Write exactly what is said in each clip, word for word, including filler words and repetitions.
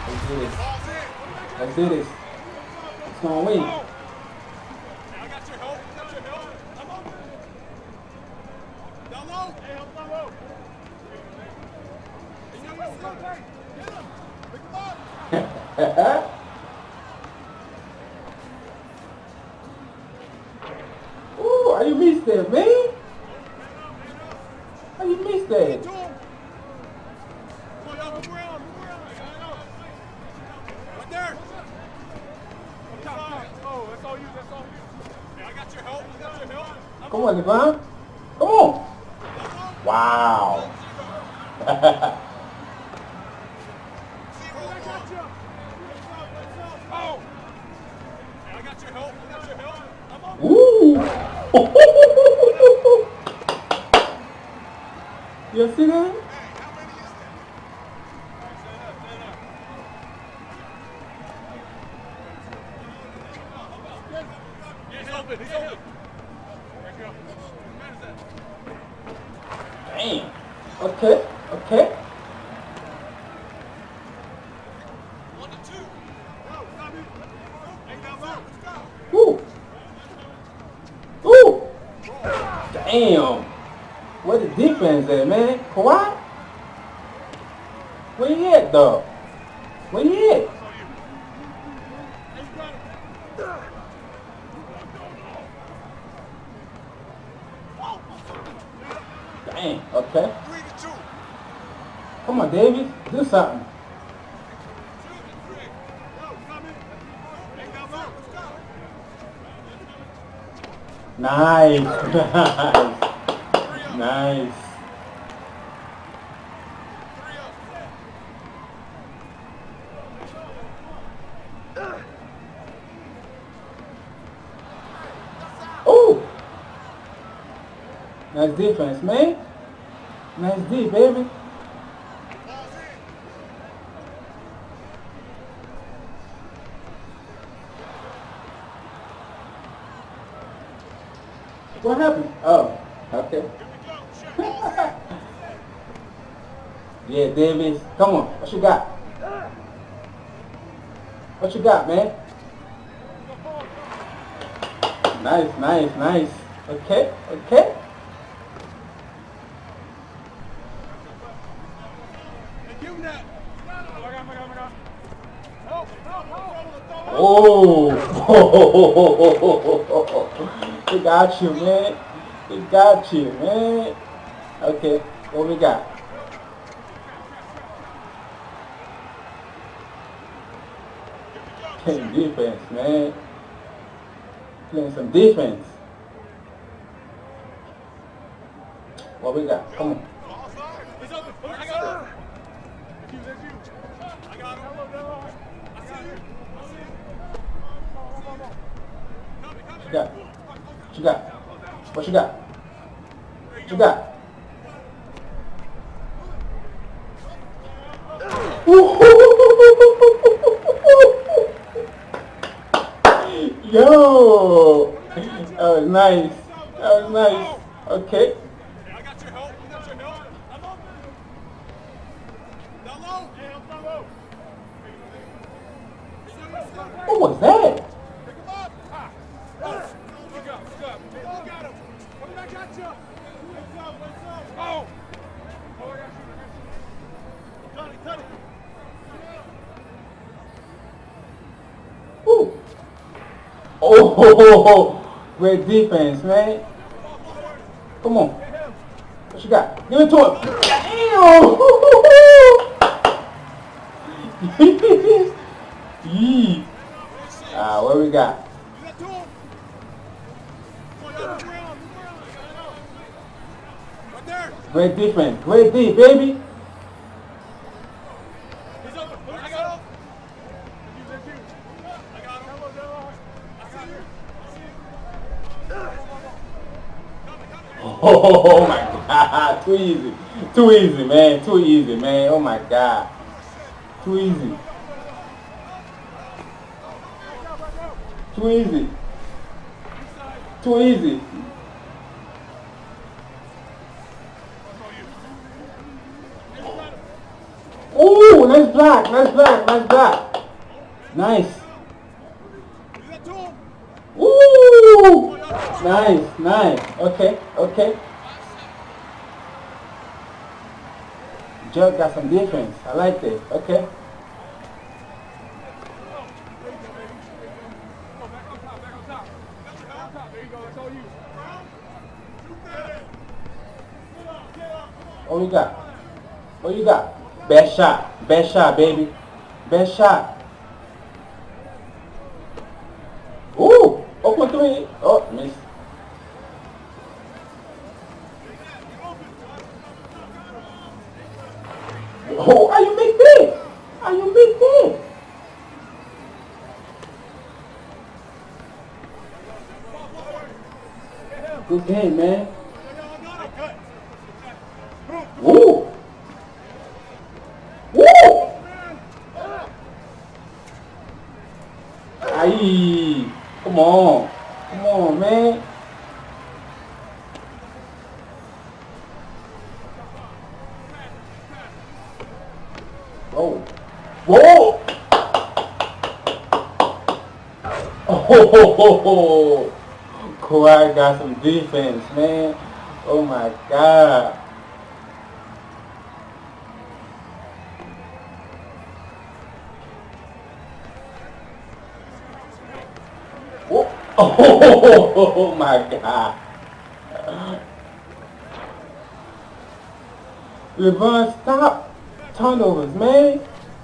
Let's do this. Let's do this. It's gonna win. Ooh, how you missed that, man? How you missed that? Come on, LeBron. Come on. Wow. Ooh. You see that? Damn. Okay. Okay. Woo. Woo. Damn. Where the defense at, man? Kawhi? Where you at, though? Where you at? Dang, okay. Come on, Davis, do something. Nice, nice, nice. Oh, nice defense, man. Nice D, baby. What happened? Oh, okay. Yeah, Davis. Come on. What you got? What you got, man? Nice, nice, nice. Okay, okay. Oh, we got you, man. We got you, man. Okay, what we got? Playing defense, man. Playing some defense. What we got? Come on. What you got? What you got? What you got? What you got? Yo! That was nice. That was nice. Okay. What was that? Ooh. Oh, great defense, man. Come on. What you got? Give it to him. Damn. Yee. Ah, what we got? Great defense. Great D, baby. Oh my God, too easy. Too easy, man. Too easy, man. Oh my God. Too easy. Too easy. Too easy. Ooh, Ooh, nice block, nice block, nice block. Nice. Ooh, nice, nice. Okay, okay. Joe got some defense. I like it. Okay. What you got? What you got? Best shot. Best shot, baby. Best shot. Ooh! Open three. Oh, miss. Oh, how you make this? How you make this? Good game, man. Woo! Woo! Aye, come on, come on, man. Whoa, whoa! Oh, ho, ho, ho. Kawhi got some defense, man. Oh my God. Oh my God. LeBron, stop turnovers, man.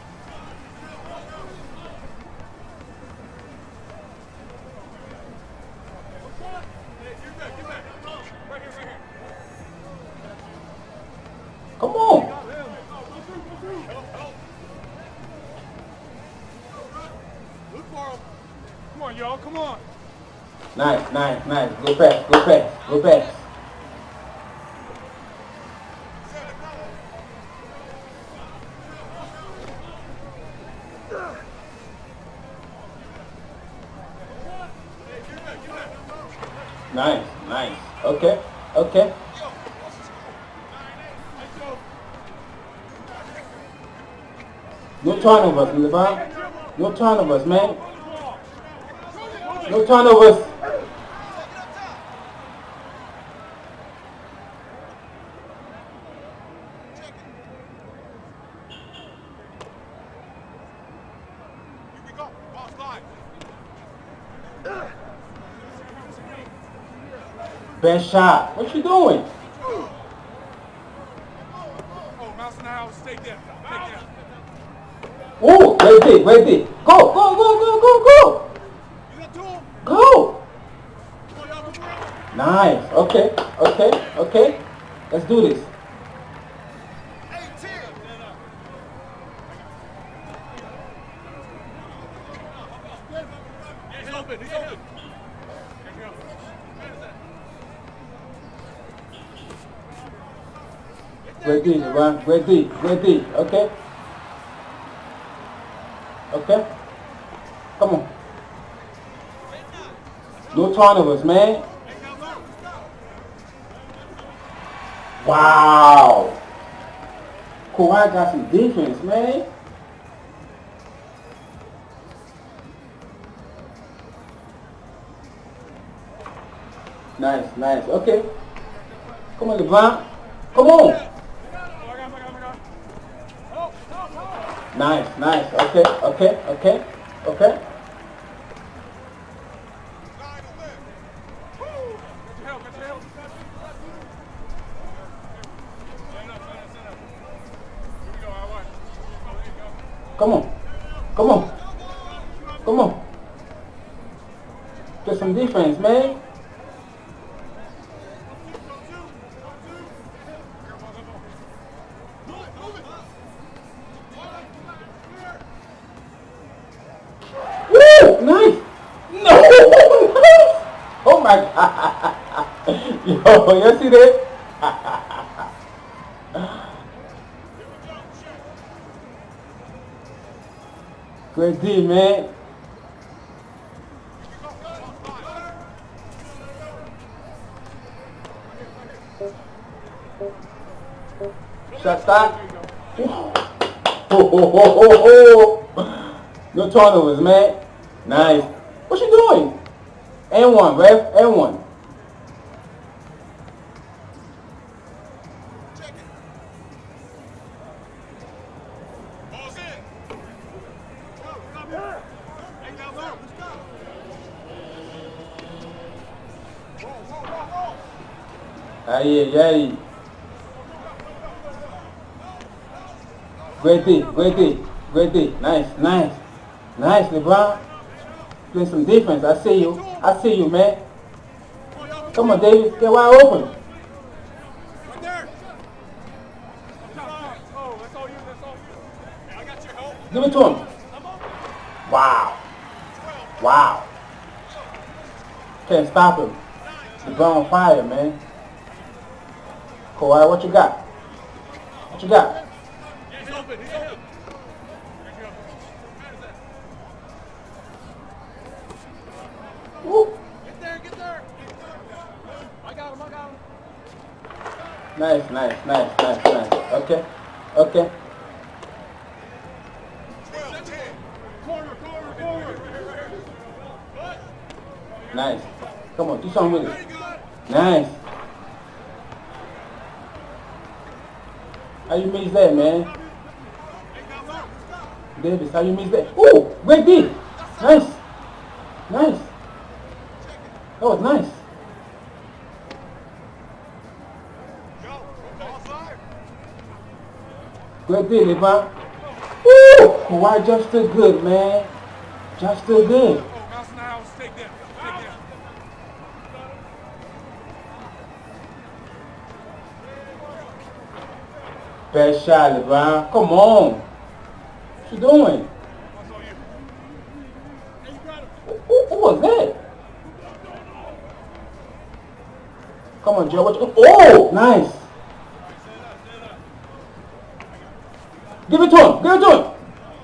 Come on. Come on, y'all, come on. Nice, nice, nice. Go fast, go fast, go fast. Nice, nice. Okay, okay. No turnovers, LeBron. No turnovers, man. No turnovers. Best shot. What you doing? Oh, mouse in the house. Stay there. Stay there. Oh, right there, right there. Go, go, go, go, go, go. Go. Nice. Okay, okay, okay. Let's do this. He's open. He's open. Great D, LeBron. Great D, great D. Okay. Okay. Come on. No turnovers, man. Wow. Kawhi got some defense, man. Nice, nice. Okay. Come on, LeBron. Come on. Nice, nice. Okay, okay, okay, okay. Come on. Come on. Come on. Get some defense, man. Woo! Nice. No! Nice. Oh my God. Yo, you see that? Great D, man. Shot stop. ho, ho, ho, ho. No turnovers, man. Nice. What you doing? And one, ref. And one. Aí, aí. Great D, great D, great D. Nice, nice. Nice, LeBron. Playing some defense. I see you. I see you, man. Come on, Davis. Get wide open. Right there. Oh, that's all you. That's all you. I got your help. Give it to him. Wow. Wow. Can't stop him. LeBron on fire, man. Kawhi, what you got? What you got? He's open. He's open. Woo. Get there. Get there. I got him. I got him. Nice, nice, nice, nice, nice. Okay. Okay. Corner, corner, corner. Nice. Come on, do something with it. Nice. How you miss that, man? Davis, how you miss that? Ooh, great D. Nice. Nice. That was nice. Great D, LeBron. Woo! Kawhi just still good, man. Just still good. Oh, mouse in the house. Take that. Take that. Best shot, LeBron. Come on. What you doing? That's all you. Hey, you got him. Who, who was that? Come on, Joe. What you, oh, nice. Give it to him. Give it to him.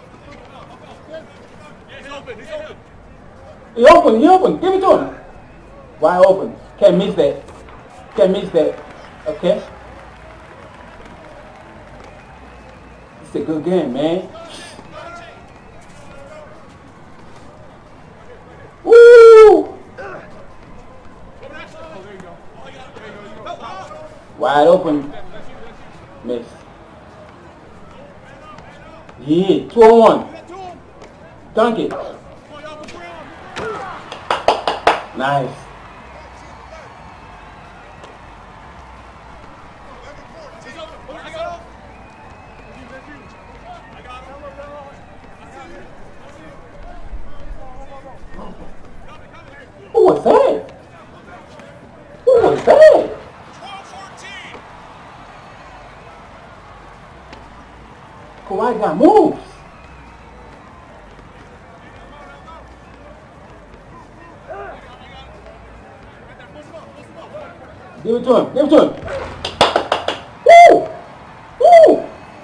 He's open. He's open. He open. He open. Give it to him. Wide open. Can't miss that. Can't miss that. Okay. It's a good game, man. Woo! Oh, there you go. Wide open. Miss. Yeah, two on one. Dunk it. Nice. Who was that? Who was that? Kawhi got moves. Give it to him. Give it to him. Woo! Woo!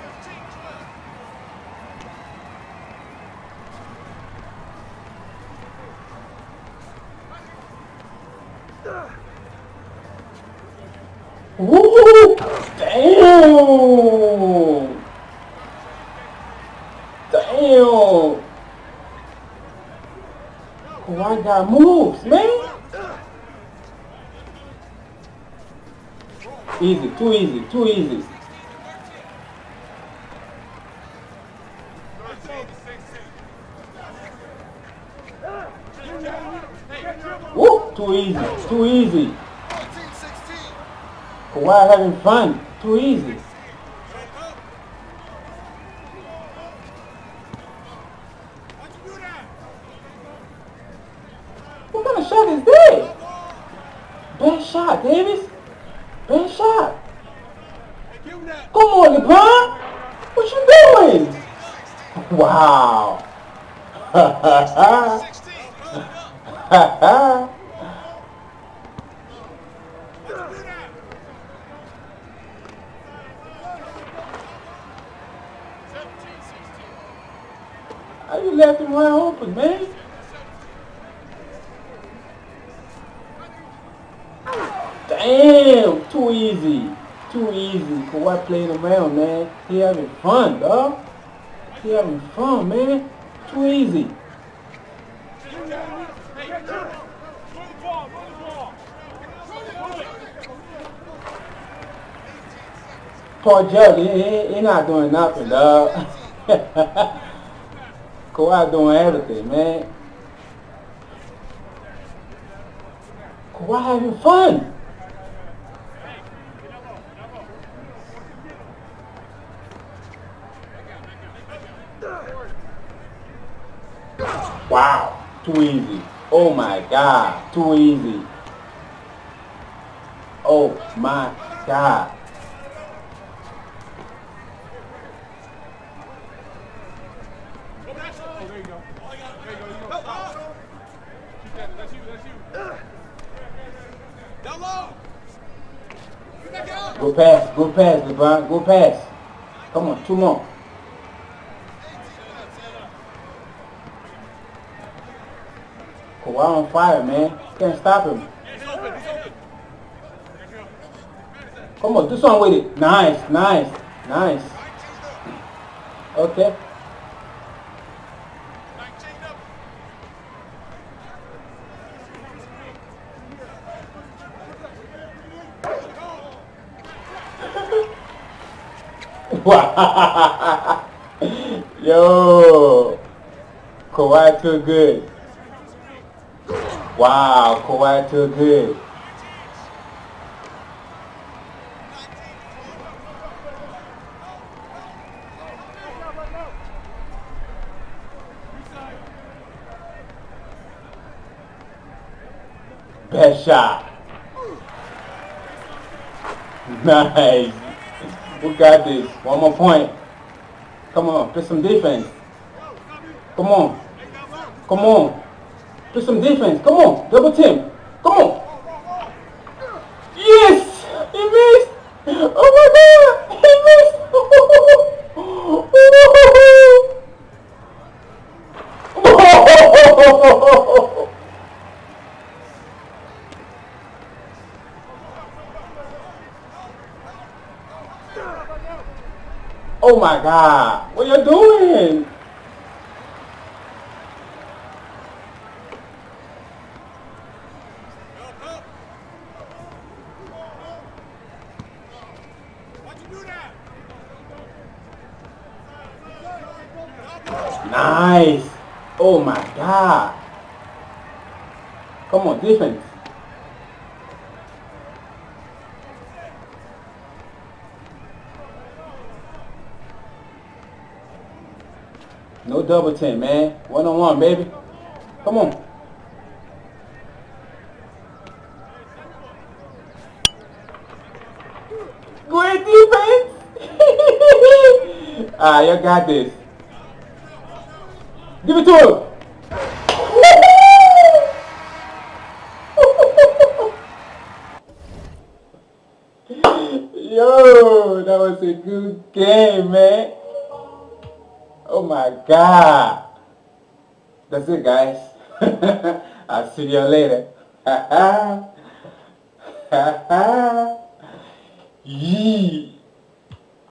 Woo! Damn! Damn! Kawhi got moves, man. Easy, too easy, too easy. Woo! Too easy, too easy. Kawhi having fun, too easy. What kind of shot is that? Bad shot, Davis. Bad shot. Come on, LeBron. What you doing? Wow. Ha ha ha. Ha ha. How you left him wide open, man? Damn, too easy. Too easy. Kawhi playing around, man. He having fun, dog. He having fun, man. Too easy. Paul George, he, he, he not doing nothing, dog. Kawhi doing everything, man. Kawhi having fun. Wow, too easy. Oh my God, too easy. Oh my God. Oh, there you go. There you go. You go. Stop. Shoot that. That's you. That's you. Down low. Get back out. Go pass. Go pass, LeBron. Go pass. Come on, two more. Kawhi on fire, man. Can't stop him. He's open. He's open. Come on, do something with it. Nice, nice, nice. Okay. Yo, Kawhi too good. Wow, Kawhi too good. Best shot. Nice. We got this. One more point. Come on, play some defense. Come on. Come on. Play some defense. Come on. Double team. Come on. Yes! He missed! Oh my God! He missed! Oh my God! What are you doing? Nice! Oh my God! Come on, defense. No double team, man. One on one, baby. Come on. Great defense. Ah, you got this. Give it to him. Yo, that was a good game, man. Oh my God. That's it, guys. I'll see you later. Yee.